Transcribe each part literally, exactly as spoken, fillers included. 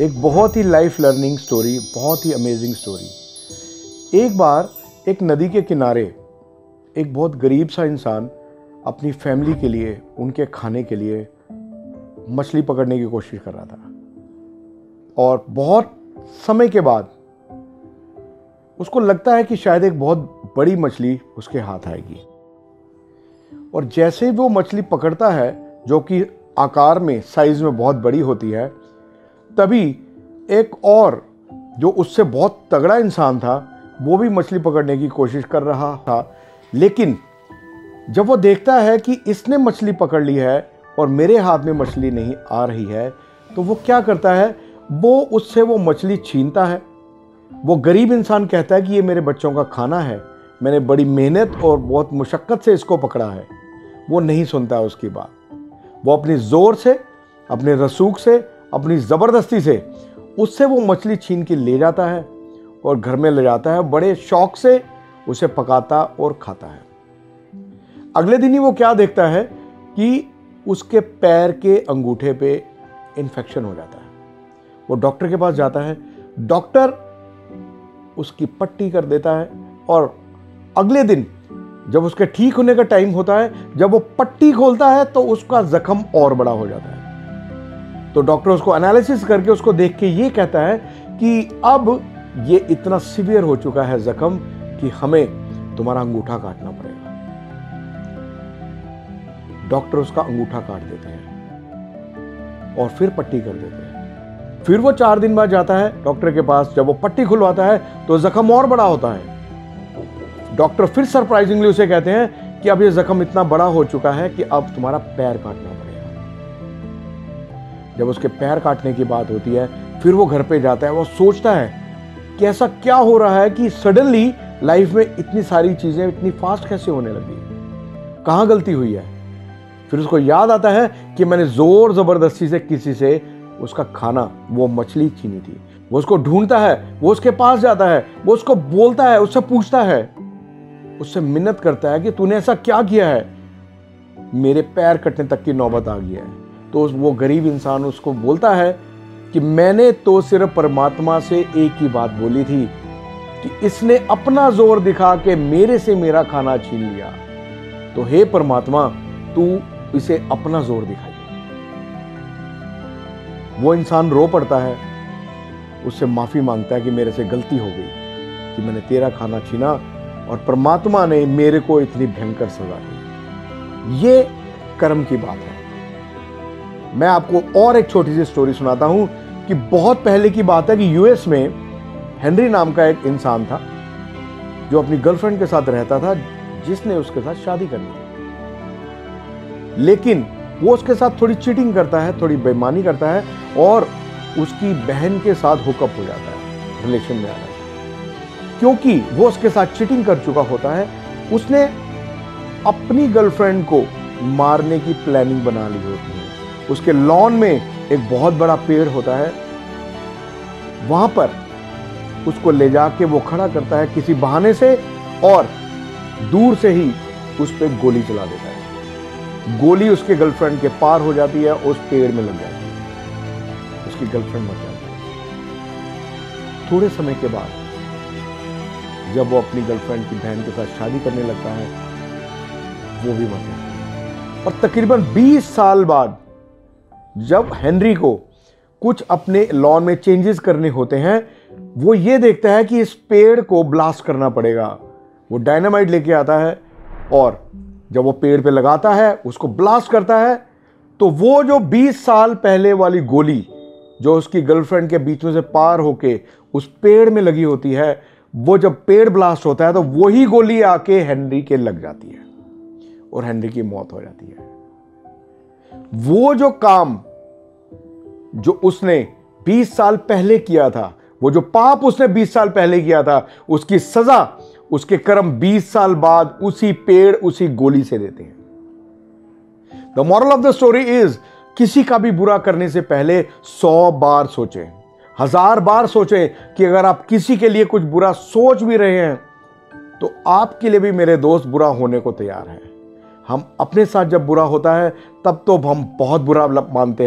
एक बहुत ही life learning story, बहुत ही अमेजिंग स्टोरी। एक बार एक नदी के किनारे एक बहुत गरीब सा इंसान अपनी फैमिली के लिए, उनके खाने के लिए मछली पकड़ने की कोशिश कर रहा था और बहुत समय के बाद उसको लगता है कि शायद एक बहुत बड़ी मछली उसके हाथ आएगी। और जैसे ही वो मछली पकड़ता है, जो कि आकार में, साइज में बहुत बड़ी होती है, तभी एक और जो उससे बहुत तगड़ा इंसान था वो भी मछली पकड़ने की कोशिश कर रहा था। लेकिन जब वो देखता है कि इसने मछली पकड़ ली है और मेरे हाथ में मछली नहीं आ रही है, तो वो क्या करता है, वो उससे वो मछली छीनता है। वो गरीब इंसान कहता है कि ये मेरे बच्चों का खाना है, मैंने बड़ी मेहनत और बहुत मुशक्क़त से इसको पकड़ा है। वो नहीं सुनता है उसकी बात। वो अपनी ज़ोर से, अपने रसूख से, अपनी ज़बरदस्ती से उससे वो मछली छीन के ले जाता है और घर में ले जाता है। बड़े शौक से उसे पकाता और खाता है। अगले दिन ही वो क्या देखता है कि उसके पैर के अंगूठे पे इन्फेक्शन हो जाता है। वो डॉक्टर के पास जाता है। डॉक्टर उसकी पट्टी कर देता है और अगले दिन जब उसके ठीक होने का टाइम होता है, जब वो पट्टी खोलता है तो उसका जख्म और बड़ा हो जाता है। तो डॉक्टर उसको एनालिसिस करके उसको देख के ये कहता है कि अब ये इतना सीवियर हो चुका है जख्म कि हमें तुम्हारा अंगूठा काटना पड़ेगा। डॉक्टर उसका अंगूठा काट देते हैं और फिर पट्टी कर देते हैं। फिर वो चार दिन बाद जाता है डॉक्टर के पास। जब वो पट्टी खुलवाता है तो जख्म और बड़ा होता है। डॉक्टर फिर सरप्राइजिंगली उसे कहते हैं कि अब ये जख्म इतना बड़ा हो चुका है कि अब तुम्हारा पैर काटना पड़ेगा। जब उसके पैर काटने की बात होती है, फिर वो घर पे जाता है। वो सोचता है कि ऐसा क्या हो रहा है कि सडनली लाइफ में इतनी सारी चीजें इतनी फास्ट कैसे होने लगी, कहां गलती हुई है। फिर उसको याद आता है कि मैंने जोर जबरदस्ती से किसी से उसका खाना, वो मछली छीनी थी। वो उसको ढूंढता है, वो उसके पास जाता है, वो उसको बोलता है, उससे पूछता है, उससे मिन्नत करता है कि तूने ऐसा क्या किया है, मेरे पैर कटने तक की नौबत आ गई है। तो वो गरीब इंसान उसको बोलता है कि मैंने तो सिर्फ परमात्मा से एक ही बात बोली थी कि इसने अपना जोर दिखा के मेरे से मेरा खाना छीन लिया, तो हे परमात्मा तू इसे अपना जोर दिखाइए। वो इंसान रो पड़ता है, उससे माफी मांगता है कि मेरे से गलती हो गई कि मैंने तेरा खाना छीना और परमात्मा ने मेरे को इतनी भयंकर सजा दी। ये कर्म की बात है। मैं आपको और एक छोटी सी स्टोरी सुनाता हूं कि बहुत पहले की बात है कि यूएस में हेनरी नाम का एक इंसान था जो अपनी गर्लफ्रेंड के साथ रहता था, जिसने उसके साथ शादी करनी थी। लेकिन वो उसके साथ थोड़ी चीटिंग करता है, थोड़ी बेईमानी करता है और उसकी बहन के साथ हुकअप हो जाता है, रिलेशन में आ जाता है। क्योंकि वो उसके साथ चीटिंग कर चुका होता है, उसने अपनी गर्लफ्रेंड को मारने की प्लानिंग बना ली होती है। उसके लॉन में एक बहुत बड़ा पेड़ होता है, वहां पर उसको ले जाके वो खड़ा करता है किसी बहाने से और दूर से ही उस पर गोली चला देता है। गोली उसके गर्लफ्रेंड के पार हो जाती है, उस पेड़ में लग जाती है, उसकी गर्लफ्रेंड मर जाती है। थोड़े समय के बाद जब वो अपनी गर्लफ्रेंड की बहन के साथ शादी करने लगता है, वो भी मर जाती है। और तकरीबन बीस साल बाद जब हेनरी को कुछ अपने लॉन में चेंजेस करने होते हैं, वो ये देखता है कि इस पेड़ को ब्लास्ट करना पड़ेगा। वो डायनामाइट लेके आता है और जब वो पेड़ पे लगाता है, उसको ब्लास्ट करता है, तो वो जो बीस साल पहले वाली गोली जो उसकी गर्लफ्रेंड के बीच में से पार होके उस पेड़ में लगी होती है, वो जब पेड़ ब्लास्ट होता है तो वही गोली आके हेनरी के लग जाती है और हेनरी की मौत हो जाती है। वो जो काम जो उसने बीस साल पहले किया था, वो जो पाप उसने बीस साल पहले किया था, उसकी सजा उसके कर्म बीस साल बाद उसी पेड़, उसी गोली से देते हैं। The moral of the story is, किसी का भी बुरा करने से पहले सौ बार सोचें, हजार बार सोचें कि अगर आप किसी के लिए कुछ बुरा सोच भी रहे हैं तो आपके लिए भी मेरे दोस्त बुरा होने को तैयार है। हम अपने साथ जब बुरा होता है तब तो हम बहुत बुरा मानते हैं,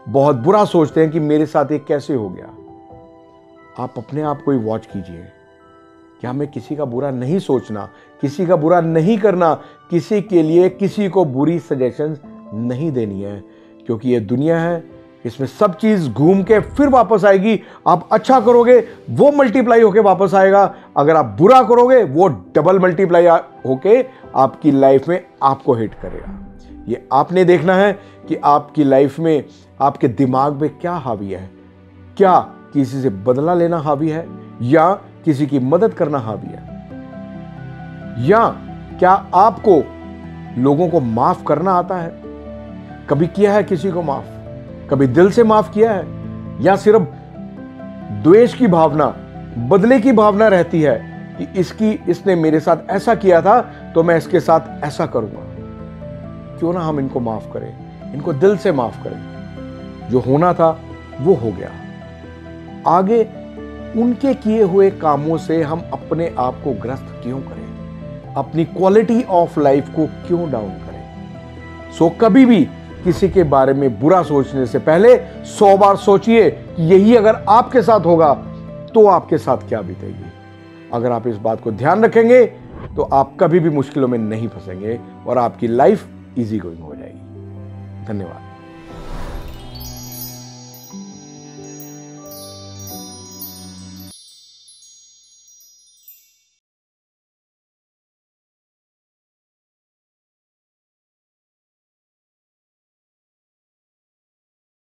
बहुत बुरा सोचते हैं कि मेरे साथ ये कैसे हो गया। आप अपने आप को ही वॉच कीजिए कि हमें किसी का बुरा नहीं सोचना, किसी का बुरा नहीं करना, किसी के लिए किसी को बुरी सजेशंस नहीं देनी है, क्योंकि ये दुनिया है, इसमें सब चीज घूम के फिर वापस आएगी। आप अच्छा करोगे वो मल्टीप्लाई होके वापस आएगा, अगर आप बुरा करोगे वो डबल मल्टीप्लाई होके आपकी लाइफ में आपको हिट करेगा। ये आपने देखना है कि आपकी लाइफ में आपके दिमाग में क्या हावी है, क्या किसी से बदला लेना हावी है, या किसी की मदद करना हावी है, या क्या आपको लोगों को माफ करना आता है? कभी किया है किसी को माफ? कभी दिल से माफ किया है, या सिर्फ द्वेष की भावना, बदले की भावना रहती है कि इसकी इसने मेरे साथ ऐसा किया था तो मैं इसके साथ ऐसा करूंगा? क्यों ना हम इनको माफ करें, इनको दिल से माफ करें। जो होना था वो हो गया। आगे उनके किए हुए कामों से हम अपने आप को ग्रस्त क्यों करें? अपनी क्वालिटी ऑफ लाइफ को क्यों डाउन करें? सो कभी भी किसी के बारे में बुरा सोचने से पहले सौ बार सोचिए कि यही अगर आपके साथ होगा तो आपके साथ क्या बीतेगी। अगर आप इस बात को ध्यान रखेंगे तो आप कभी भी मुश्किलों में नहीं फंसेंगे और आपकी लाइफ इजी गोइंग हो जाएगी। धन्यवाद।